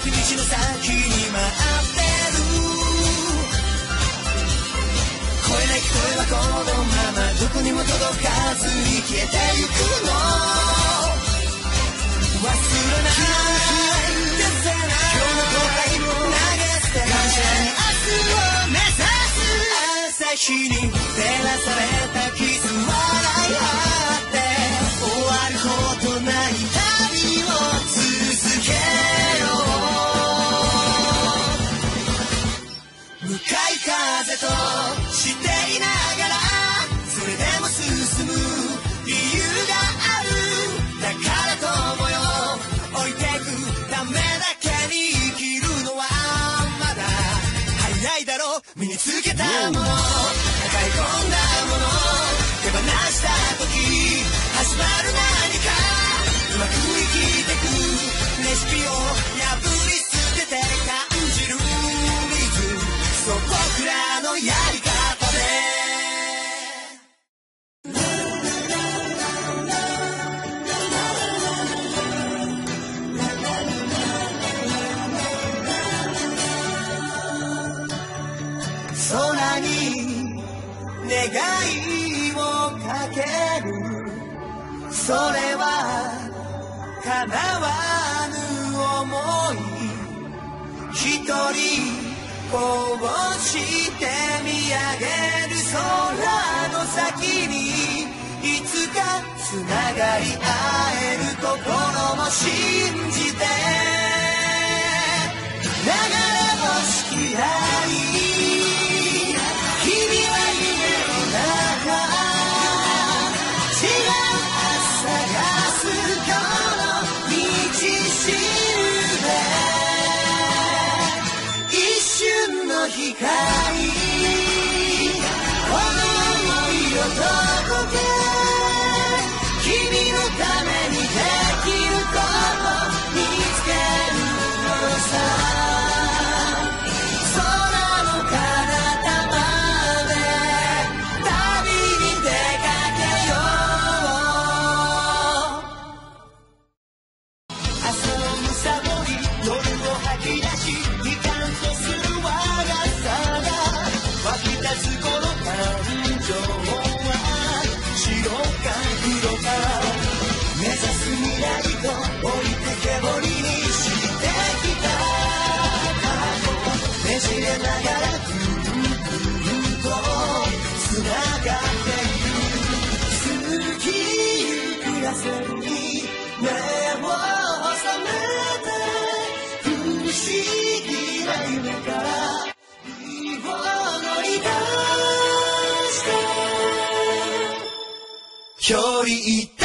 き道の先に待ってる。声なき声はこのままどこにも届かずに消えてゆくの。忘れない消せない今日の後悔も投げ捨てない感謝に明日を目指す。朝日に照らされたキス笑い合って終わることない旅を続けよう。向かい風としていながらそれでも進む理由がある。だから友よ置いてくためだけに生きるのはまだ早いだろう。身につけたもの抱え込んだもの手放した時始まる何かうまく生きてくレシピを破り捨てて感じる水そう僕らのやり方で空に願いをかける。それは叶わぬ想い。一人こうして見上げる空の先にいつかつながり合える心も信じて流れ星嫌い光この想いを届け君のためにできること見つけるのさ。空の彼方まで旅に出かけよう。朝のむさぼり夜を吐き出し時間とする湧き出すこの感情は白か黒か目指す未来と置いてけぼりにしてきた過去ねじれながらぐんぐんとつながっていく過ぎゆくらせに目を覚めて不思議な夢から距離